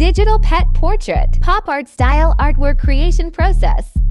Digital pet portrait. Pop art style artwork creation process.